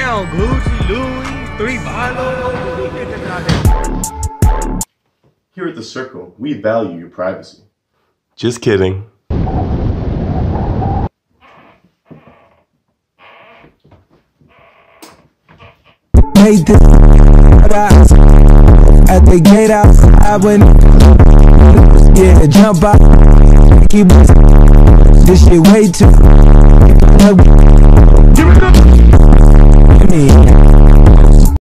on Gucci, Louis, 3 bottles. Here at the Circle, we value your privacy. Just kidding. Made this at the gate outside when yeah, jump out, keep this shit way too. Give it up.